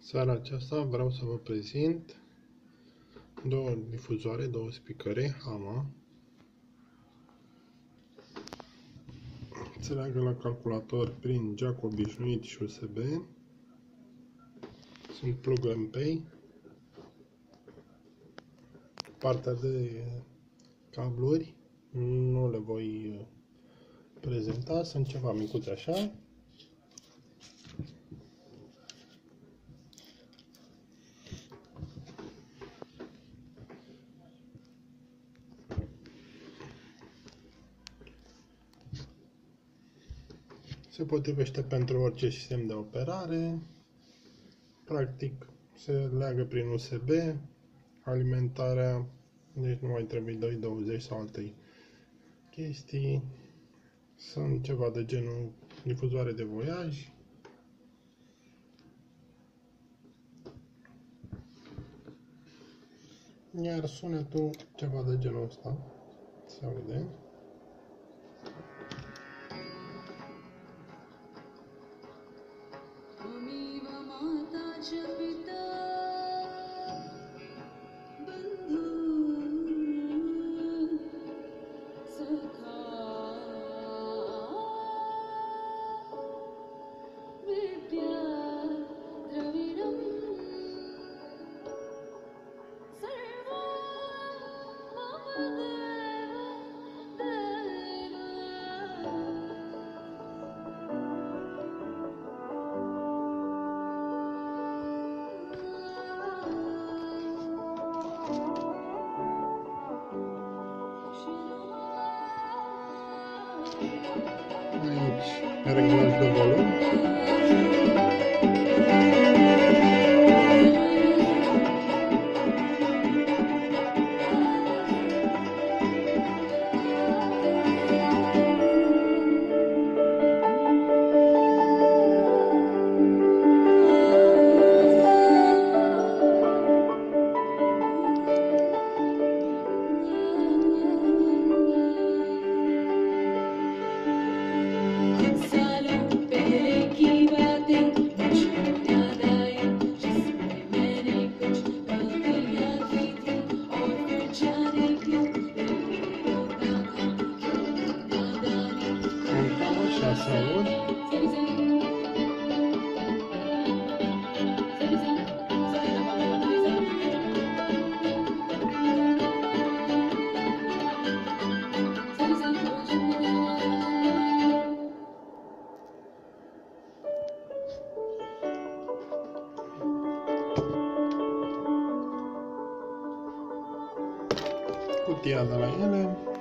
Seara aceasta vreau să vă prezint două difuzoare, două speakere HAMA. Se leagă la calculator prin jack obișnuit și USB. Sunt plug and play. Partea de cabluri nu le voi prezenta, sunt ceva micuțe așa. Se potrivește pentru orice sistem de operare. Practic se leagă prin USB. Alimentarea, deci nu mai trebuie 220 sau alte chestii. Sunt ceva de genul difuzoare de voiaj. Iar sunetul ceva de genul ăsta. Se aude. Aici reglaj de volum. Cutia de la ele.